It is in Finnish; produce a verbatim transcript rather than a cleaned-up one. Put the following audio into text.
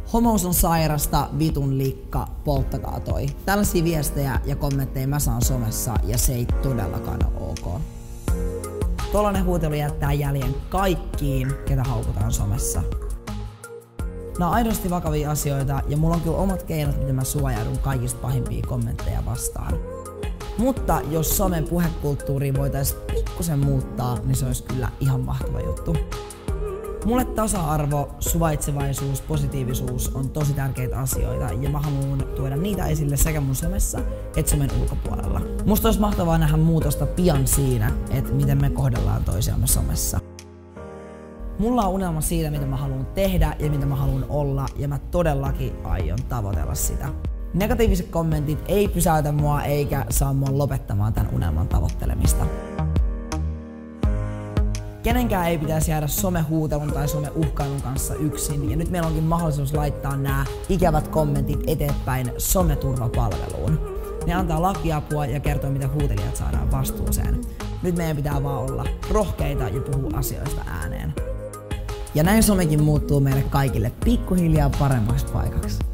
Homous on sairasta, vitun likka, polttakaa toi. Tällaisia viestejä ja kommentteja mä saan somessa ja se ei todellakaan ole ok. Tollanen huutelu jättää jäljen kaikkiin, ketä haukutaan somessa. Nää on aidosti vakavia asioita ja mulla on kyllä omat keinot, miten mä suojaudun kaikista pahimpia kommentteja vastaan. Mutta jos somen puhekulttuuria voitaisiin pikkusen muuttaa, niin se olisi kyllä ihan mahtava juttu. Mulle tasa-arvo, suvaitsevaisuus, positiivisuus on tosi tärkeitä asioita ja mä haluan tuoda niitä esille sekä mun somessa että somen ulkopuolella. Musta olisi mahtavaa nähdä muutosta pian siinä, että miten me kohdellaan toisiamme somessa. Mulla on unelma siitä, mitä mä haluan tehdä ja mitä mä haluan olla ja mä todellakin aion tavoitella sitä. Negatiiviset kommentit ei pysäytä mua eikä saa mua lopettamaan tämän unelman tavoittelemista. Kenenkään ei pitäisi jäädä somehuutelun tai someuhkailun kanssa yksin ja nyt meillä onkin mahdollisuus laittaa nämä ikävät kommentit eteenpäin someturvapalveluun. Ne antaa lakiapua ja kertoo, miten huutelijat saadaan vastuuseen. Nyt meidän pitää vaan olla rohkeita ja puhua asioista ääneen. Ja näin somekin muuttuu meille kaikille pikkuhiljaa paremmaksi paikaksi.